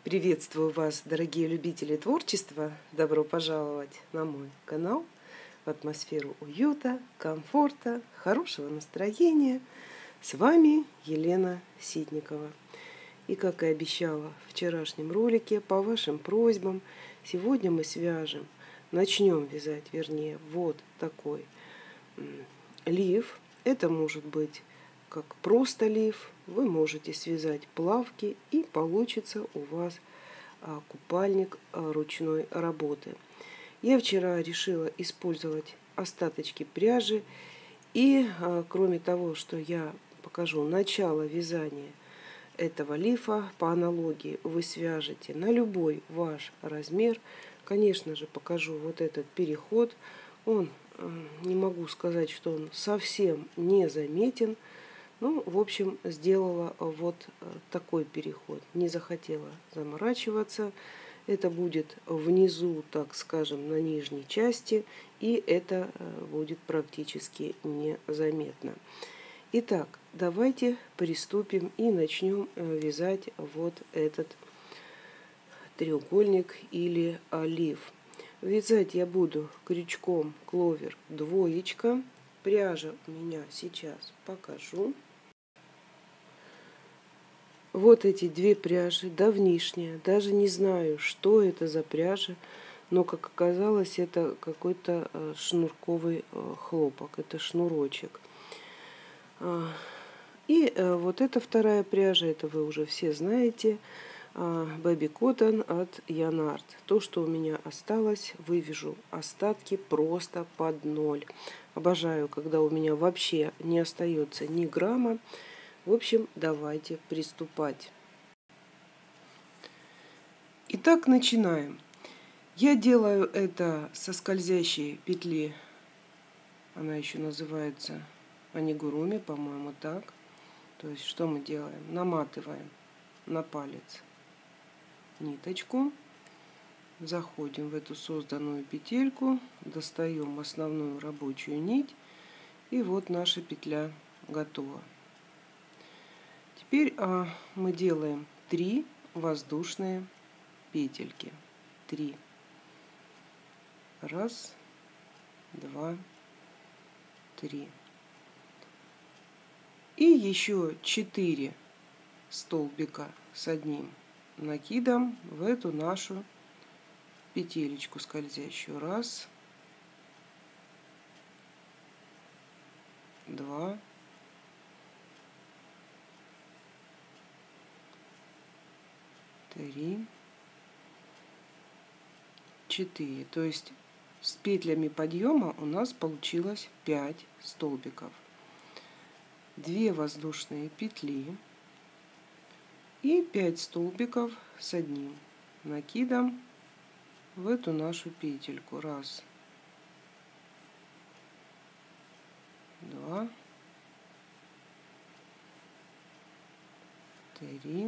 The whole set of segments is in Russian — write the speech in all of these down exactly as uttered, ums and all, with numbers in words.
Приветствую вас, дорогие любители творчества! Добро пожаловать на мой канал в атмосферу уюта, комфорта, хорошего настроения. С вами Елена Ситникова. И как и обещала в вчерашнем ролике, по вашим просьбам, сегодня мы свяжем, начнем вязать, вернее, вот такой лиф. Это может быть как просто лиф, вы можете связать плавки, и получится у вас купальник ручной работы. Я вчера решила использовать остаточки пряжи, и кроме того, что я покажу начало вязания этого лифа, по аналогии вы свяжете на любой ваш размер. Конечно же, покажу вот этот переход. Он, не могу сказать, что он совсем не заметен. Ну, в общем, сделала вот такой переход. Не захотела заморачиваться. Это будет внизу, так скажем, на нижней части. И это будет практически незаметно. Итак, давайте приступим и начнем вязать вот этот треугольник или лиф. Вязать я буду крючком кловер двоечка. Пряжа у меня сейчас покажу. Вот эти две пряжи, давнишняя. Даже не знаю, что это за пряжа, но, как оказалось, это какой-то шнурковый хлопок. Это шнурочек. И вот эта вторая пряжа, это вы уже все знаете, Baby Cotton от Yarnart. То, что у меня осталось, вывяжу остатки просто под ноль. Обожаю, когда у меня вообще не остается ни грамма. В общем, давайте приступать. Итак, начинаем. Я делаю это со скользящей петли. Она еще называется амигуруми, по-моему, так. То есть, что мы делаем? Наматываем на палец ниточку, заходим в эту созданную петельку, достаем основную рабочую нить, и вот наша петля готова. Теперь а, мы делаем три воздушные петельки. Три. Раз, два, три. И еще четыре столбика с одним накидом в эту нашу петелечку скользящую. Раз, два, три, четыре. То есть с петлями подъема у нас получилось пять столбиков. Две воздушные петли и пять столбиков с одним накидом в эту нашу петельку. Раз, два, три,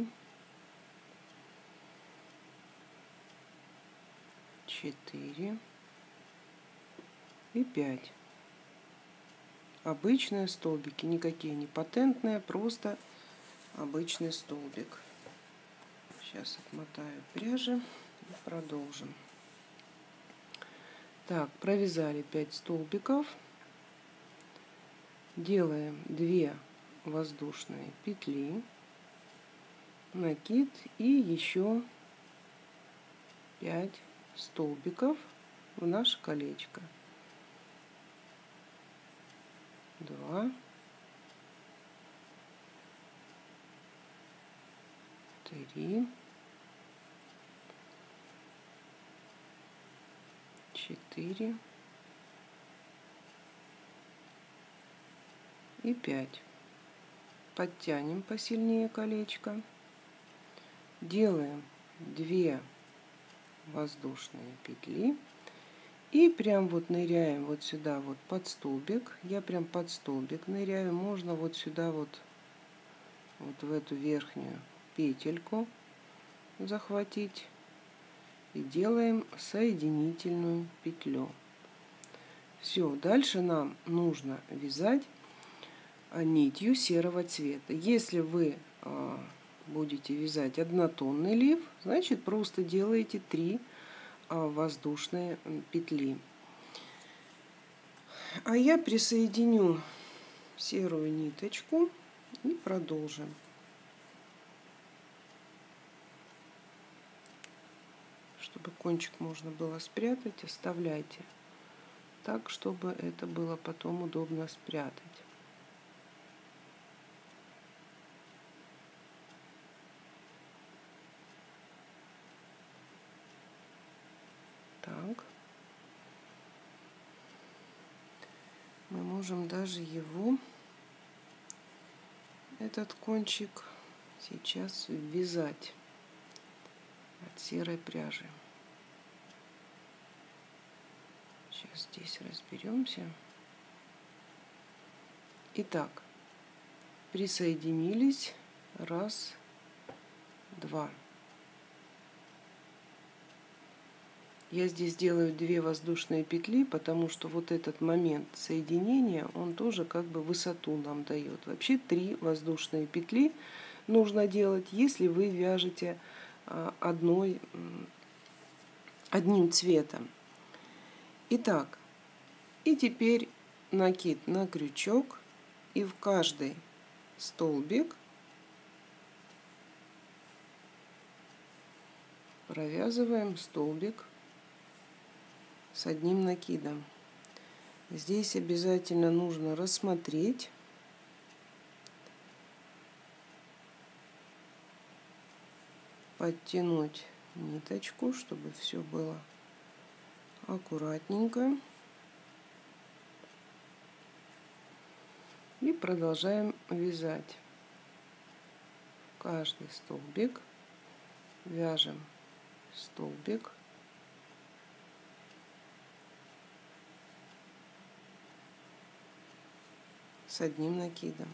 четыре и пять. Обычные столбики, никакие не патентные, просто обычный столбик. Сейчас отмотаю пряжи и продолжим. Так, провязали пять столбиков. Делаем две воздушные петли, накид и еще пять столбиков в наше колечко. Два, три, четыре и пять. Подтянем посильнее колечко. Делаем две воздушные петли. И прям вот ныряем вот сюда вот под столбик. Я прям под столбик ныряю. Можно вот сюда вот, вот в эту верхнюю петельку захватить. И делаем соединительную петлю. Все, дальше нам нужно вязать нитью серого цвета. Если вы будете вязать однотонный лиф, значит просто делаете три воздушные петли. А я присоединю серую ниточку и продолжим. Чтобы кончик можно было спрятать, оставляйте так, чтобы это было потом удобно спрятать. Так. Мы можем даже его, этот кончик, сейчас ввязать от серой пряжи. Сейчас здесь разберемся. Итак, присоединились. Раз, два. Я здесь делаю две воздушные петли, потому что вот этот момент соединения, он тоже как бы высоту нам дает. Вообще три воздушные петли нужно делать, если вы вяжете одной, одним цветом. Итак, и теперь накид на крючок, и в каждый столбик провязываем столбик с одним накидом. Здесь обязательно нужно рассмотреть, подтянуть ниточку, чтобы все было аккуратненько. И продолжаем вязать. Каждый столбик вяжем столбик, с одним накидом.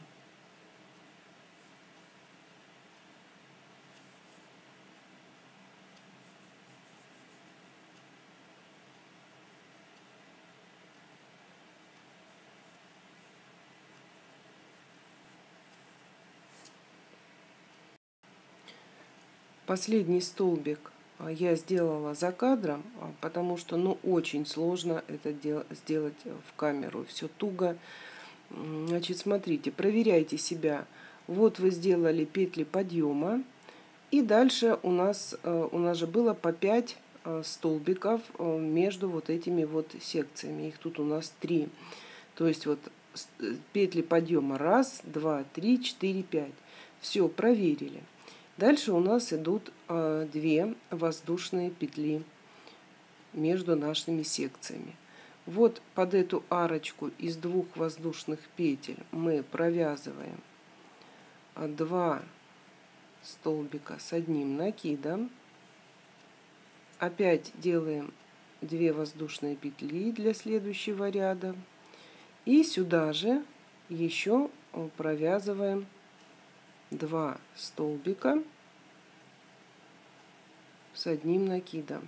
Последний столбик я сделала за кадром, потому что ну очень сложно это сделать в камеру. Все туго. Значит, смотрите, проверяйте себя. Вот вы сделали петли подъема. И дальше у нас, у нас же было по пять столбиков между вот этими вот секциями. Их тут у нас три. То есть вот петли подъема раз, два, три, четыре, пять. Все, проверили. Дальше у нас идут э, две воздушные петли между нашими секциями. Вот под эту арочку из двух воздушных петель мы провязываем два столбика с одним накидом. Опять делаем две воздушные петли для следующего ряда. И сюда же еще провязываем два столбика с одним накидом.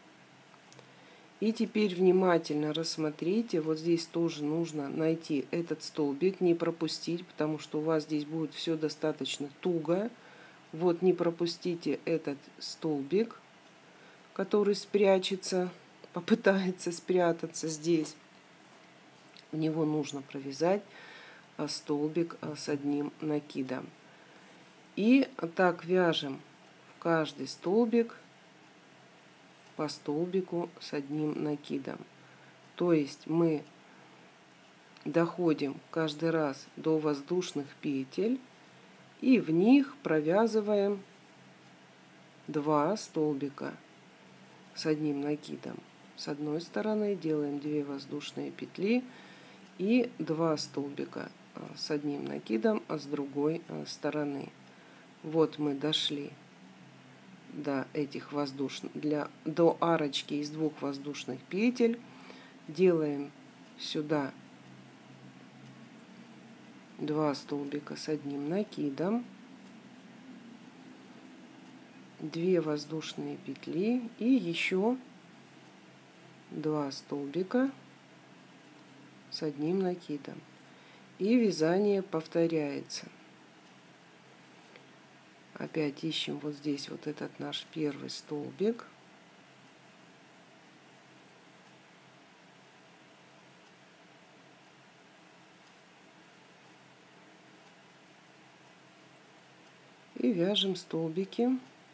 И теперь внимательно рассмотрите, вот здесь тоже нужно найти этот столбик, не пропустить, потому что у вас здесь будет все достаточно туго. Вот не пропустите этот столбик, который спрячется, попытается спрятаться здесь. В него нужно провязать столбик с одним накидом. И так вяжем в каждый столбик по столбику с одним накидом. То есть мы доходим каждый раз до воздушных петель и в них провязываем два столбика с одним накидом. С одной стороны делаем две воздушные петли и два столбика с одним накидом, а с другой стороны. Вот мы дошли до этих воздушных, для, до арочки из двух воздушных петель. Делаем сюда два столбика с одним накидом, две воздушные петли и еще два столбика с одним накидом. И вязание повторяется. Опять ищем вот здесь вот этот наш первый столбик. И вяжем столбики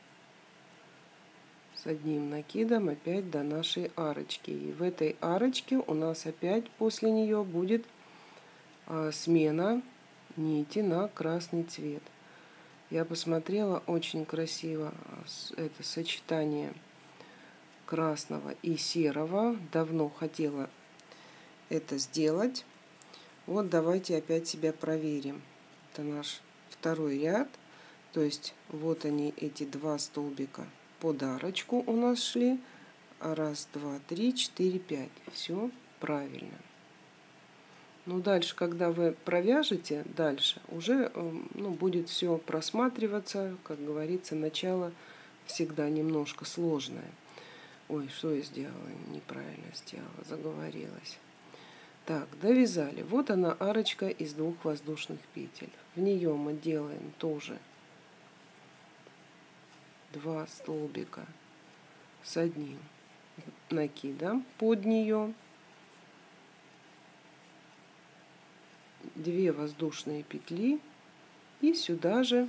с одним накидом опять до нашей арочки. И в этой арочке у нас опять после нее будет а, смена нити на красный цвет. Я посмотрела, очень красиво это сочетание красного и серого. Давно хотела это сделать. Вот давайте опять себя проверим. Это наш второй ряд. То есть вот они, эти два столбика под арочку у нас шли. Раз, два, три, четыре, пять. Все правильно. Но дальше, когда вы провяжете, дальше уже ну, будет все просматриваться. Как говорится, начало всегда немножко сложное. Ой, что я сделала? Неправильно сделала, заговорилась. Так, довязали. Вот она, арочка из двух воздушных петель. В нее мы делаем тоже два столбика с одним накидом под нее. Две воздушные петли и сюда же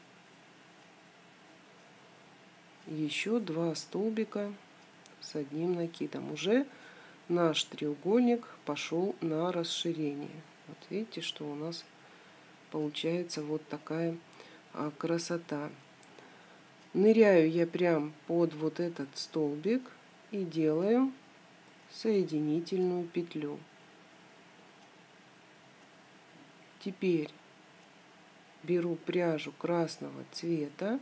еще два столбика с одним накидом. Уже наш треугольник пошел на расширение. Вот видите, что у нас получается вот такая а, красота. Ныряю я прям под вот этот столбик и делаю соединительную петлю. Теперь беру пряжу красного цвета,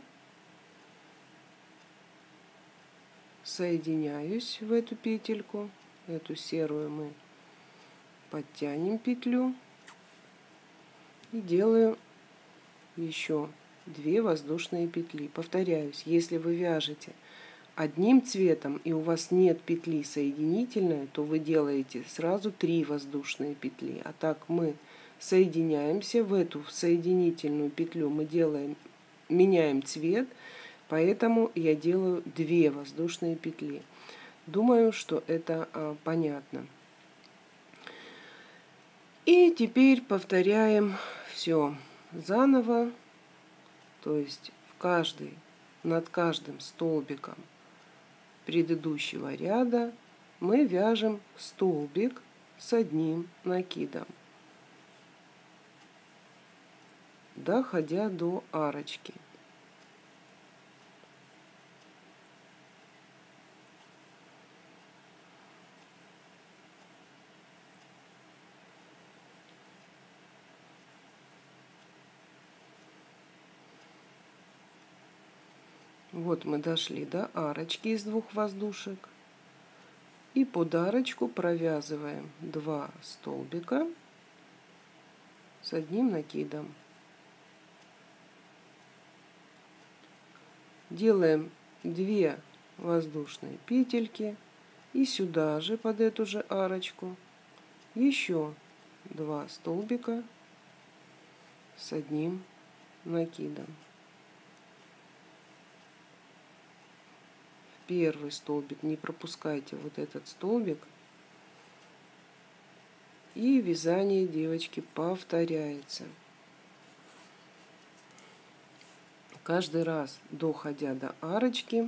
соединяюсь в эту петельку, эту серую мы подтянем петлю и делаю еще две воздушные петли. Повторяюсь, если вы вяжете одним цветом и у вас нет петли соединительной, то вы делаете сразу три воздушные петли. А так мы соединяемся в эту соединительную петлю, мы делаем, меняем цвет, поэтому я делаю две воздушные петли. Думаю, что это а, понятно. И теперь повторяем все заново, то есть в каждый, над каждым столбиком предыдущего ряда мы вяжем столбик с одним накидом, доходя до арочки. Вот мы дошли до арочки из двух воздушек. И под арочку провязываем два столбика с одним накидом. Делаем две воздушные петельки и сюда же под эту же арочку еще два столбика с одним накидом. В первый столбик не пропускайте вот этот столбик, и вязание, девочки, повторяется. Каждый раз, доходя до арочки,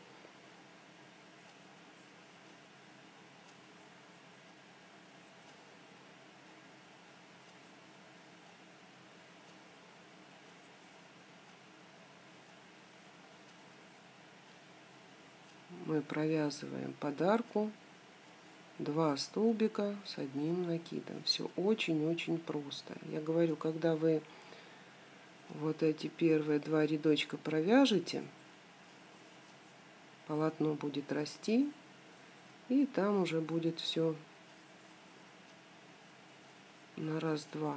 мы провязываем под арку два столбика с одним накидом. Все очень-очень просто. Я говорю, когда вы вот эти первые два рядочка провяжете, полотно будет расти, и там уже будет все на раз-два.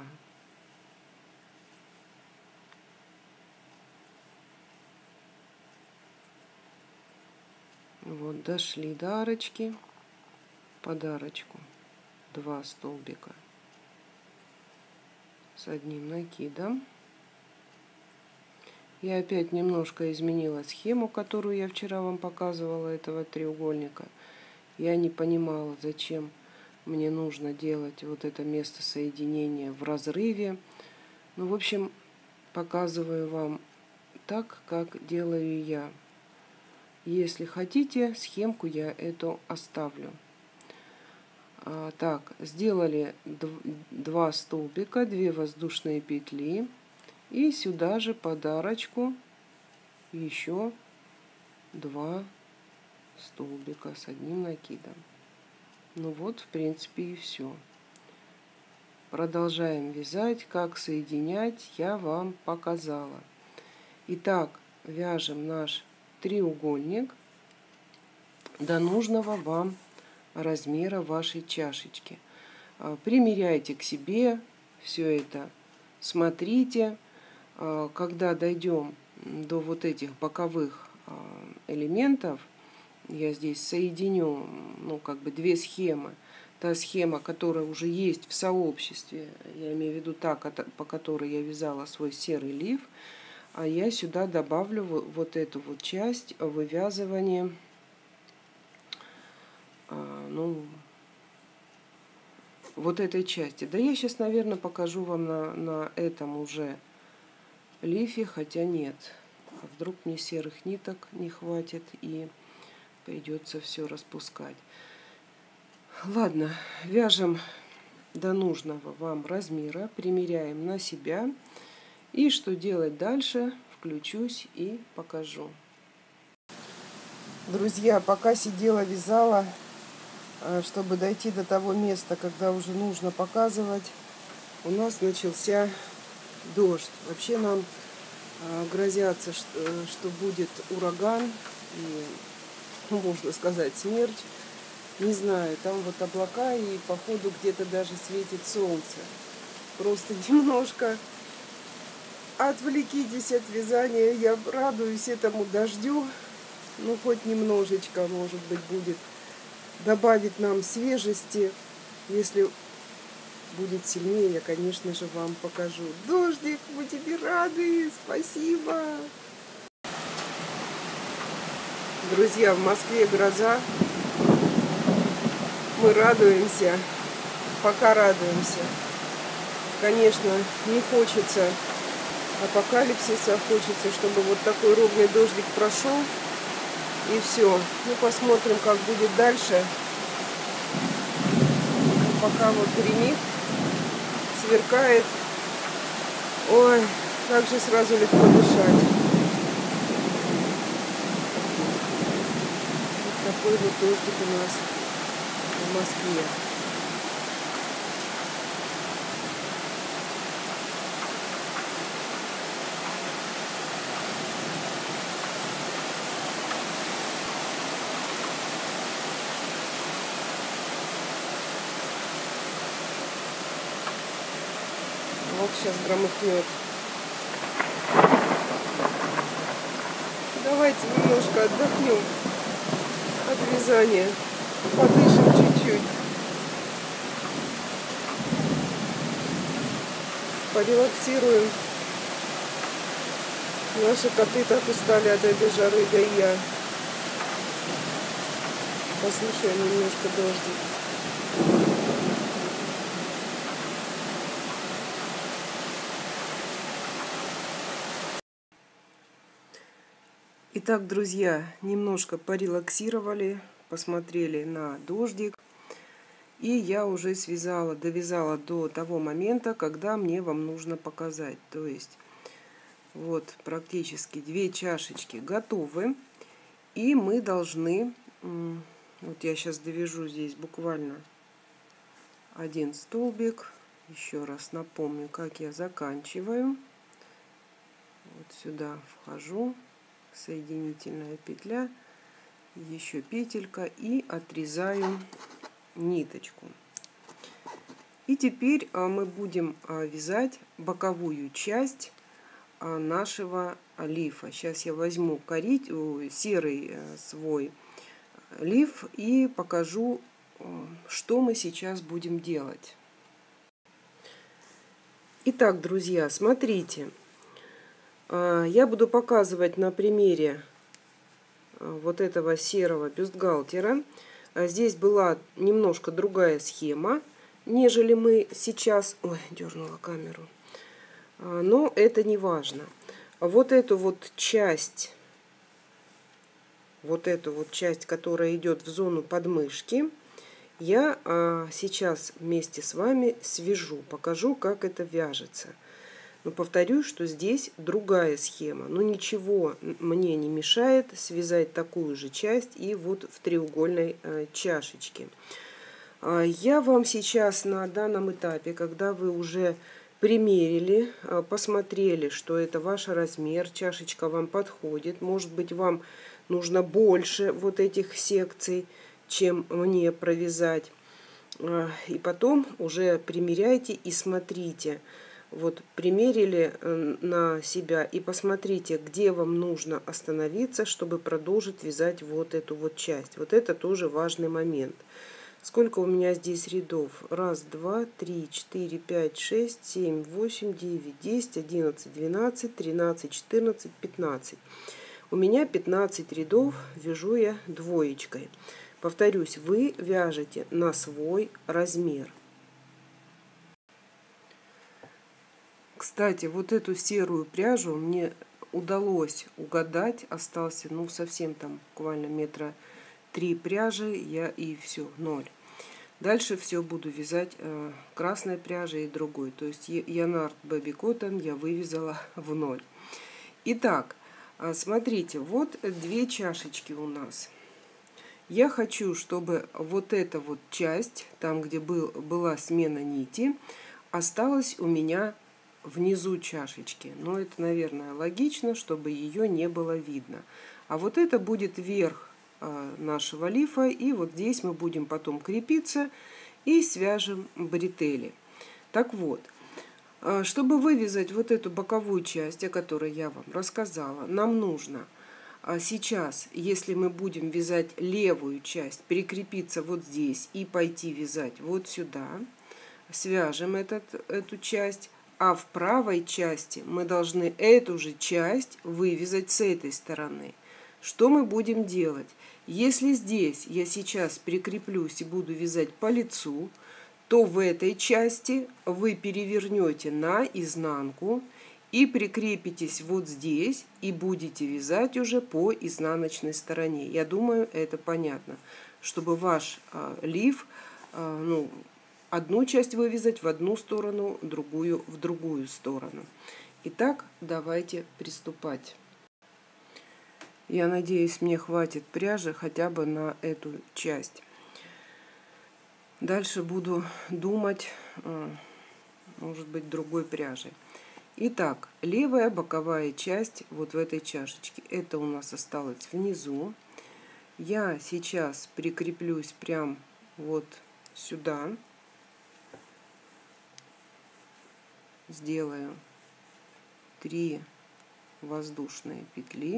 Вот, дошли до арочки, под арочку два столбика с одним накидом. Я опять немножко изменила схему, которую я вчера вам показывала, этого треугольника. Я не понимала, зачем мне нужно делать вот это место соединения в разрыве. Ну, в общем, показываю вам так, как делаю я. Если хотите, схемку я эту оставлю. А, так, сделали два столбика, две воздушные петли. И сюда же подарочку еще два столбика с одним накидом. Ну вот, в принципе, и все. Продолжаем вязать. Как соединять, я вам показала. Итак, вяжем наш треугольник до нужного вам размера вашей чашечки. Примеряйте к себе все это, смотрите. Когда дойдем до вот этих боковых элементов, я здесь соединю, ну, как бы две схемы. Та схема, которая уже есть в сообществе, я имею в виду та, по которой я вязала свой серый лиф, а я сюда добавлю вот эту вот часть вывязывания, ну, вот этой части. Да я сейчас, наверное, покажу вам на, на этом уже лифе, хотя нет. А вдруг мне серых ниток не хватит и придется все распускать. Ладно, вяжем до нужного вам размера, примеряем на себя. И что делать дальше, включусь и покажу. Друзья, пока сидела, вязала, чтобы дойти до того места, когда уже нужно показывать, у нас начался дождь. Вообще нам грозятся, что будет ураган и, можно сказать, смерч. Не знаю, там вот облака и походу где-то даже светит солнце. Просто немножко отвлекитесь от вязания. Я радуюсь этому дождю. Ну, хоть немножечко, может быть, будет. Добавит нам свежести. Если будет сильнее, я, конечно же, вам покажу. Дождик, мы тебе рады. Спасибо. Друзья, в Москве гроза. Мы радуемся. Пока радуемся. Конечно, не хочется апокалипсиса. Хочется, чтобы вот такой ровный дождик прошел. И все. Ну, посмотрим, как будет дальше. Пока вот гремит, сверкает. Ой, как же сразу легко дышать. Вот такой вот дождик у нас в Москве. Вот сейчас громыхнет. Давайте немножко отдохнем от вязания. Подышим чуть-чуть. Порелаксируем. Наши коты так устали от этой жары, да и я. Послушаем немножко дождик. Итак, друзья, немножко порелаксировали, посмотрели на дождик. И я уже связала, довязала до того момента, когда мне вам нужно показать. То есть, вот практически две чашечки готовы. И мы должны, вот я сейчас довяжу здесь буквально один столбик. Еще раз напомню, как я заканчиваю. Вот сюда вхожу. Соединительная петля, еще петелька и отрезаю ниточку. И теперь мы будем вязать боковую часть нашего лифа. Сейчас я возьму корить, серый свой лиф и покажу, что мы сейчас будем делать. Итак, друзья, смотрите. Я буду показывать на примере вот этого серого бюстгальтера. Здесь была немножко другая схема, нежели мы сейчас... Ой, дернула камеру. Но это не важно. Вот эту вот часть, вот эту вот часть, которая идет в зону подмышки, я сейчас вместе с вами свяжу, покажу, как это вяжется. Но повторюсь, что здесь другая схема. Но ничего мне не мешает связать такую же часть и вот в треугольной э, чашечке. Я вам сейчас на данном этапе, когда вы уже примерили, э, посмотрели, что это ваш размер, чашечка вам подходит, может быть, вам нужно больше вот этих секций, чем мне провязать. Э, и потом уже примеряйте и смотрите. Вот примерили на себя и посмотрите, где вам нужно остановиться, чтобы продолжить вязать вот эту вот часть. Вот это тоже важный момент. Сколько у меня здесь рядов? Раз, два, три, четыре, пять, шесть, семь, восемь, девять, десять, одиннадцать, двенадцать, тринадцать, четырнадцать, пятнадцать. У меня пятнадцать рядов, вяжу я двоечкой. Повторюсь, вы вяжете на свой размер. Кстати, вот эту серую пряжу мне удалось угадать. Остался, ну, совсем там буквально метра три пряжи, я и все, ноль. Дальше все буду вязать э, красной пряжей и другой. То есть Yarnart Baby Cotton я вывязала в ноль. Итак, смотрите, вот две чашечки у нас. Я хочу, чтобы вот эта вот часть, там, где был, была смена нити, осталась у меня внизу чашечки. Но это, наверное, логично, чтобы ее не было видно. А вот это будет верх э, нашего лифа. И вот здесь мы будем потом крепиться и свяжем бретели. Так вот, э, чтобы вывязать вот эту боковую часть, о которой я вам рассказала, нам нужно э, сейчас, если мы будем вязать левую часть, прикрепиться вот здесь и пойти вязать вот сюда. Свяжем этот, эту часть. А в правой части мы должны эту же часть вывязать с этой стороны. Что мы будем делать? Если здесь я сейчас прикреплюсь и буду вязать по лицу, то в этой части вы перевернете на изнанку и прикрепитесь вот здесь и будете вязать уже по изнаночной стороне. Я думаю, это понятно, чтобы ваш э, лиф, э, ну, одну часть вывязать в одну сторону, другую в другую сторону. Итак, давайте приступать. Я надеюсь, мне хватит пряжи хотя бы на эту часть. Дальше буду думать, может быть, другой пряжей. Итак, левая боковая часть вот в этой чашечке. Это у нас осталось внизу. Я сейчас прикреплюсь прям вот сюда. Сделаю три воздушные петли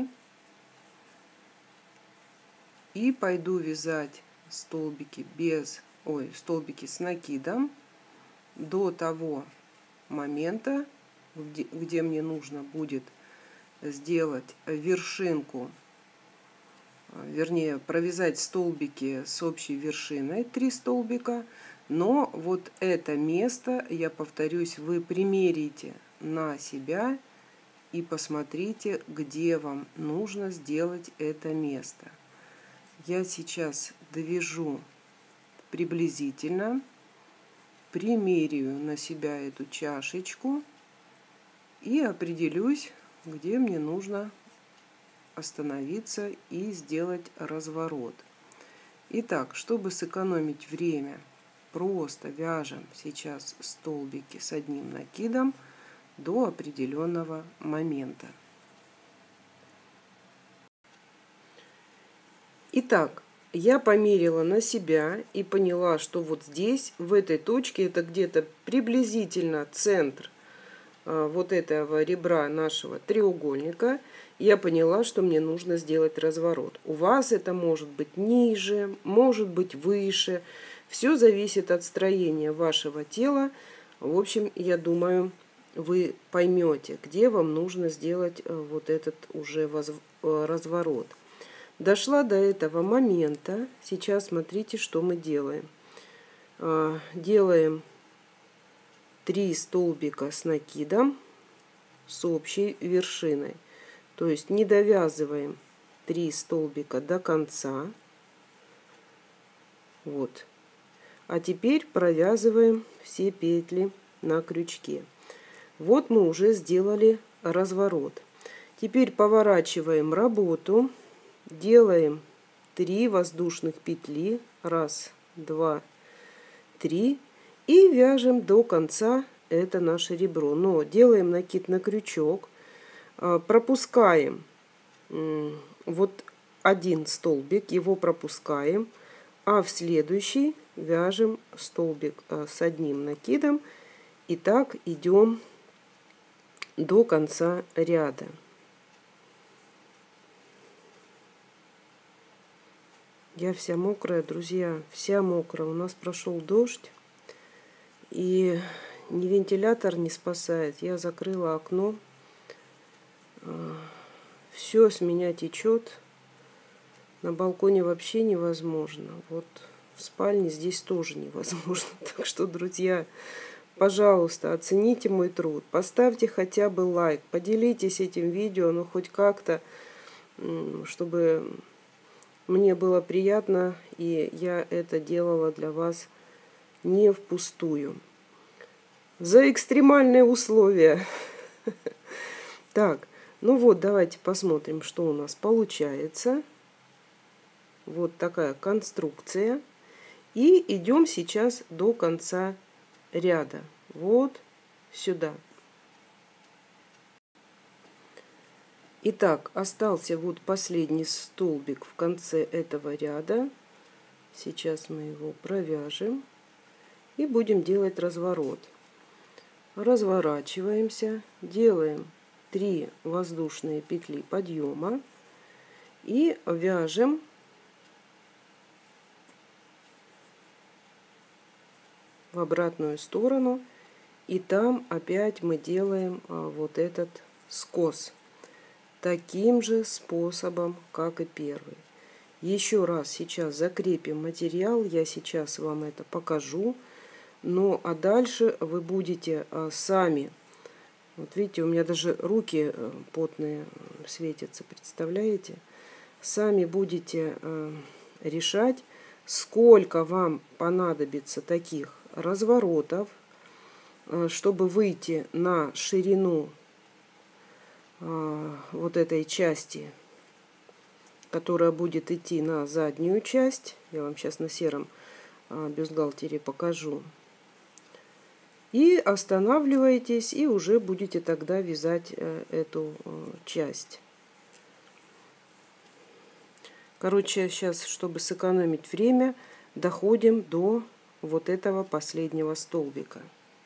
и пойду вязать столбики без, ой, столбики с накидом до того момента, где, где мне нужно будет сделать вершинку, вернее, провязать столбики с общей вершиной, три столбика. Но вот это место, я повторюсь, вы примерите на себя и посмотрите, где вам нужно сделать это место. Я сейчас довяжу приблизительно, примерю на себя эту чашечку и определюсь, где мне нужно остановиться и сделать разворот. Итак, чтобы сэкономить время, просто вяжем сейчас столбики с одним накидом до определенного момента. Итак, я померила на себя и поняла, что вот здесь, в этой точке, это где-то приблизительно центр э, вот этого ребра нашего треугольника. Я поняла, что мне нужно сделать разворот. У вас это может быть ниже, может быть выше. Все зависит от строения вашего тела. В общем, я думаю, вы поймете, где вам нужно сделать вот этот уже разворот. Дошла до этого момента. Сейчас смотрите, что мы делаем. Делаем три столбика с накидом с общей вершиной. То есть не довязываем три столбика до конца. Вот. А теперь провязываем все петли на крючке. Вот мы уже сделали разворот. Теперь поворачиваем работу, делаем три воздушных петли, раз, два, три, и вяжем до конца это наше ребро. Но делаем накид на крючок, пропускаем вот один столбик, его пропускаем, а в следующий вяжем столбик с одним накидом, и так идем до конца ряда. Я вся мокрая, друзья, вся мокрая. У нас прошел дождь, и ни вентилятор не спасает. Я закрыла окно, все с меня течет. На балконе вообще невозможно. Вот в спальне здесь тоже невозможно. Так что, друзья, пожалуйста, оцените мой труд. Поставьте хотя бы лайк. Поделитесь этим видео, ну хоть как-то, чтобы мне было приятно, и я это делала для вас не впустую. За экстремальные условия. Так, ну вот, давайте посмотрим, что у нас получается. Вот такая конструкция. И идем сейчас до конца ряда. Вот сюда. Итак, остался вот последний столбик в конце этого ряда. Сейчас мы его провяжем и будем делать разворот. Разворачиваемся, делаем три воздушные петли подъема и вяжем в обратную сторону, и там опять мы делаем вот этот скос таким же способом, как и первый. Еще раз сейчас закрепим материал, я сейчас вам это покажу. Ну а дальше вы будете сами, вот видите, у меня даже руки потные светятся, представляете? Сами будете решать, сколько вам понадобится таких разворотов, чтобы выйти на ширину вот этой части, которая будет идти на заднюю часть. Я вам сейчас на сером бюстгальтере покажу. И останавливаетесь, и уже будете тогда вязать эту часть. Короче, сейчас, чтобы сэкономить время, доходим до вот этого последнего столбика.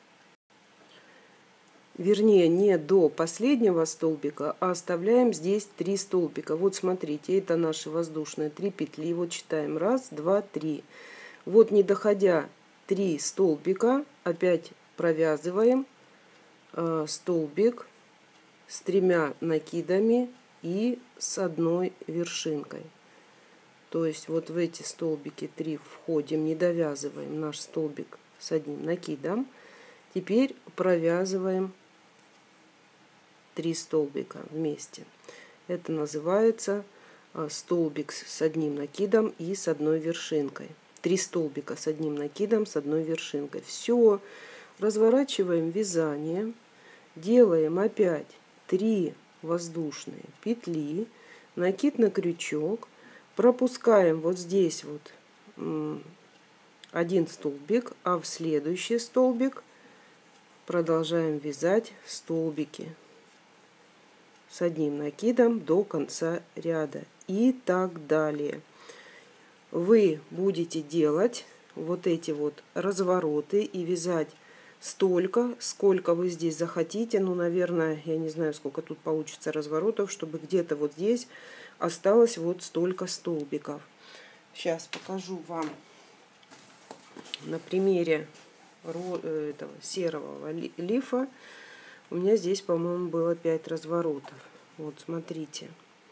Вернее, не до последнего столбика, а оставляем здесь три столбика. Вот смотрите, это наши воздушные три петли. Вот считаем. Раз, два, три. Вот не доходя три столбика, опять провязываем э, столбик с тремя накидами и с одной вершинкой. То есть вот в эти столбики три входим, не довязываем наш столбик с одним накидом. Теперь провязываем три столбика вместе. Это называется столбик с одним накидом и с одной вершинкой. Три столбика с одним накидом, с одной вершинкой. Все. Разворачиваем вязание. Делаем опять три воздушные петли. Накид на крючок. Пропускаем вот здесь вот один столбик, а в следующий столбик продолжаем вязать столбики с одним накидом до конца ряда и так далее. Вы будете делать вот эти вот развороты и вязать столько, сколько вы здесь захотите. Ну, наверное, я не знаю, сколько тут получится разворотов, чтобы где-то вот здесь осталось вот столько столбиков. Сейчас покажу вам на примере этого серого лифа. У меня здесь, по-моему, было пять разворотов. Вот, смотрите.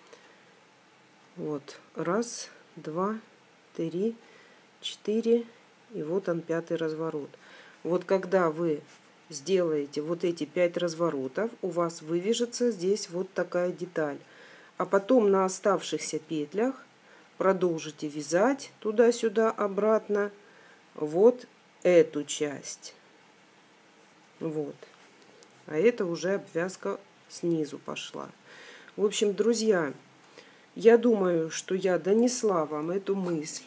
Вот, раз, два, три, четыре, и вот он, пятый разворот. Вот когда вы сделаете вот эти пять разворотов, у вас вывяжется здесь вот такая деталь. А потом на оставшихся петлях продолжите вязать туда-сюда, обратно вот эту часть. Вот. А это уже обвязка снизу пошла. В общем, друзья, я думаю, что я донесла вам эту мысль.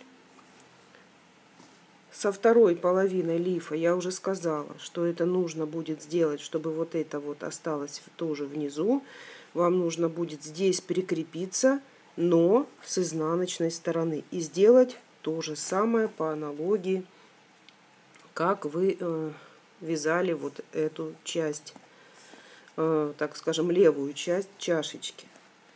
Со второй половиной лифа я уже сказала, что это нужно будет сделать, чтобы вот это вот осталось тоже внизу. Вам нужно будет здесь прикрепиться, но с изнаночной стороны. И сделать то же самое по аналогии, как вы э, вязали вот эту часть, э, так скажем, левую часть чашечки.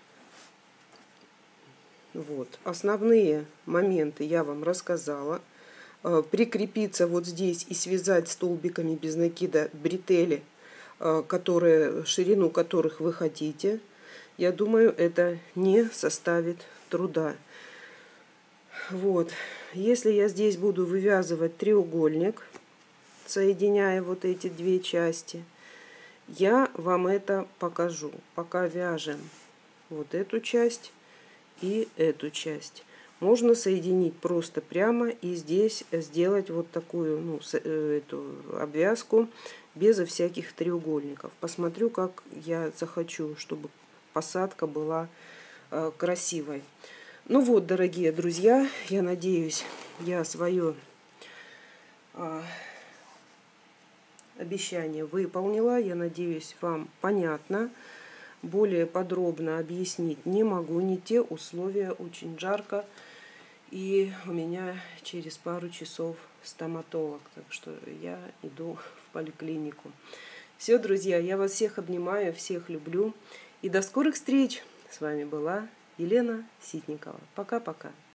Вот. Основные моменты я вам рассказала. Прикрепиться вот здесь и связать столбиками без накида бретели, которые, ширину которых вы хотите. Я думаю, это не составит труда. Вот. Если я здесь буду вывязывать треугольник, соединяя вот эти две части, я вам это покажу. Пока вяжем вот эту часть и эту часть. Можно соединить просто прямо и здесь сделать вот такую, ну, эту обвязку безо всяких треугольников. Посмотрю, как я захочу, чтобы посадка была э, красивой. Ну вот, дорогие друзья, я надеюсь, я свое э, обещание выполнила. Я надеюсь, вам понятно. Более подробно объяснить не могу. Не те условия, очень жарко. И у меня через пару часов стоматолог. Так что я иду в поликлинику. Все, друзья, я вас всех обнимаю, всех люблю. И до скорых встреч. С вами была Елена Ситникова. Пока-пока.